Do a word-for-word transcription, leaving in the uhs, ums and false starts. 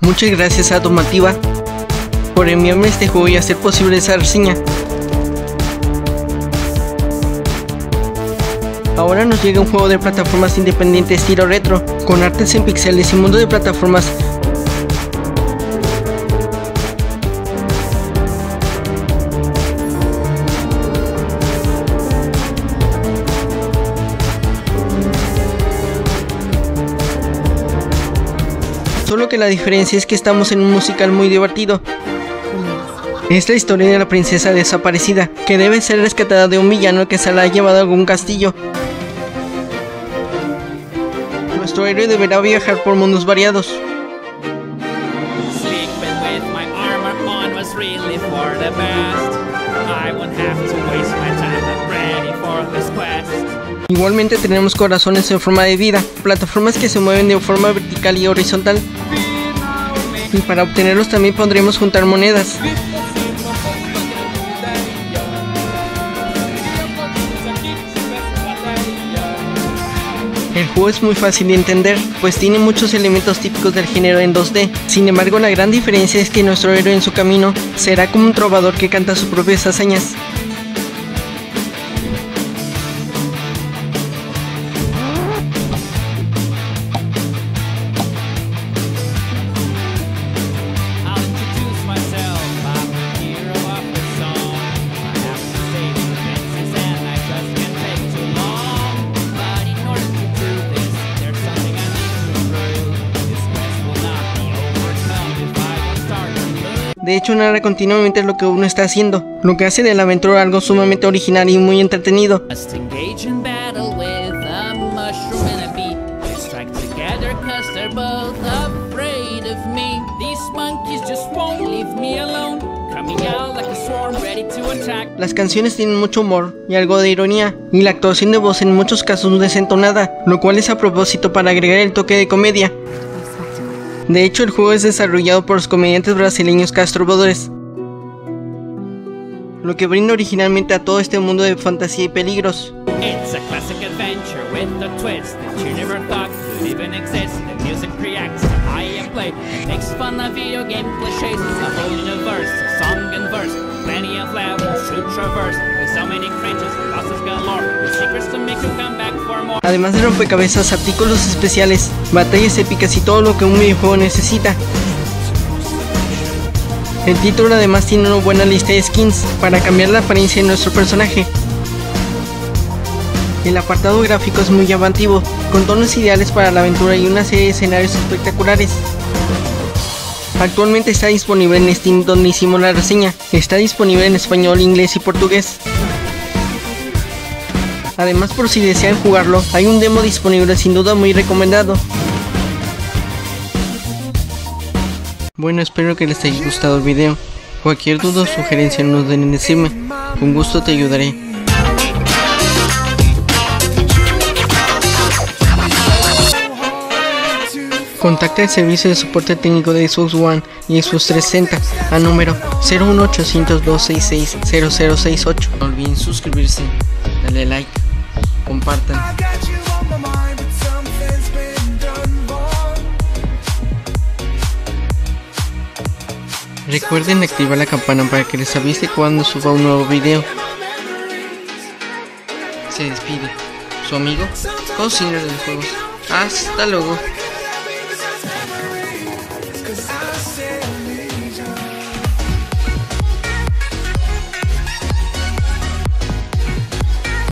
Muchas gracias a Tomativa por enviarme este juego y hacer posible esa reseña. Ahora nos llega un juego de plataformas independiente estilo retro, con artes en píxeles y mundo de plataformas. Solo que la diferencia es que estamos en un musical muy divertido. Es la historia de la princesa desaparecida, que debe ser rescatada de un villano que se la ha llevado a algún castillo. Nuestro héroe deberá viajar por mundos variados. Igualmente tenemos corazones en forma de vida, plataformas que se mueven de forma vertical y horizontal. Y para obtenerlos también podremos juntar monedas. El juego es muy fácil de entender, pues tiene muchos elementos típicos del género en dos D. Sin embargo, la gran diferencia es que nuestro héroe en su camino será como un trovador que canta sus propias hazañas. De hecho, narra continuamente lo que uno está haciendo, lo que hace de la aventura algo sumamente original y muy entretenido. Las canciones tienen mucho humor y algo de ironía, y la actuación de voz en muchos casos desentonada, lo cual es a propósito para agregar el toque de comedia. De hecho, el juego es desarrollado por los comediantes brasileños Castro Brothers, lo que brinda originalmente a todo este mundo de fantasía y peligros. Además de rompecabezas, artículos especiales, batallas épicas y todo lo que un videojuego necesita. El título además tiene una buena lista de skins para cambiar la apariencia de nuestro personaje. El apartado gráfico es muy llamativo, con tonos ideales para la aventura y una serie de escenarios espectaculares. Actualmente está disponible en Steam, donde hicimos la reseña. Está disponible en español, inglés y portugués. Además, por si desean jugarlo, hay un demo disponible sin duda muy recomendado. Bueno, espero que les haya gustado el video. Cualquier duda o sugerencia no duden en decirme, con gusto te ayudaré. Contacta el servicio de soporte técnico de Xbox One y Xbox trescientos sesenta a número cero uno ochocientos, doscientos sesenta y seis, cero cero seis ocho. No olviden suscribirse, darle like, compartan. Recuerden activar la campana para que les avise cuando suba un nuevo video. Se despide su amigo Cociner de los Juegos. Hasta luego. I said